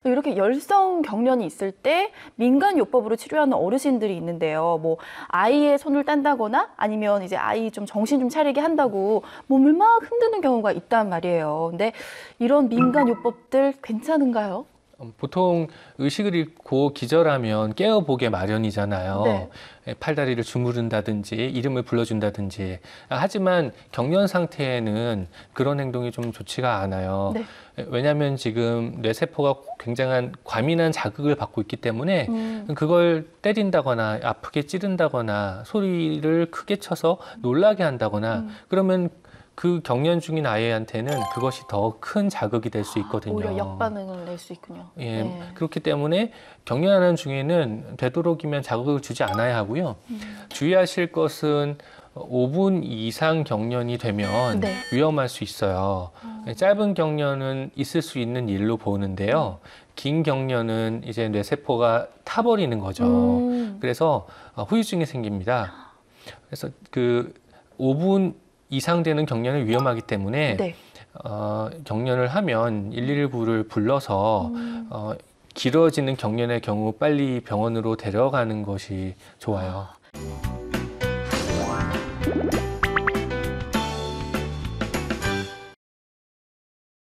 이렇게 열성 경련이 있을 때 민간요법으로 치료하는 어르신들이 있는데요. 뭐 아이의 손을 딴다거나 아니면 이제 아이 좀 정신 좀 차리게 한다고 몸을 막 흔드는 경우가 있단 말이에요. 근데 이런 민간요법들 괜찮은가요? 보통 의식을 잃고 기절하면 깨어보게 마련이잖아요. 네. 팔다리를 주무른다든지 이름을 불러준다든지. 하지만 경련 상태에는 그런 행동이 좀 좋지가 않아요. 네. 왜냐하면 지금 뇌세포가 굉장한 과민한 자극을 받고 있기 때문에 그걸 때린다거나 아프게 찌른다거나 소리를 크게 쳐서 놀라게 한다거나 그러면 그 경련 중인 아이한테는 그것이 더 큰 자극이 될 수 있거든요. 오히려 역반응을 낼 수 있군요. 예, 네. 그렇기 때문에 경련하는 중에는 되도록이면 자극을 주지 않아야 하고요. 주의하실 것은 5분 이상 경련이 되면 네. 위험할 수 있어요. 짧은 경련은 있을 수 있는 일로 보는데요. 긴 경련은 이제 뇌세포가 타버리는 거죠. 그래서 후유증이 생깁니다. 그래서 그 5분 이상 되는 경련은 위험하기 때문에 네. 경련을 하면 119를 불러서 길어지는 경련의 경우 빨리 병원으로 데려가는 것이 좋아요.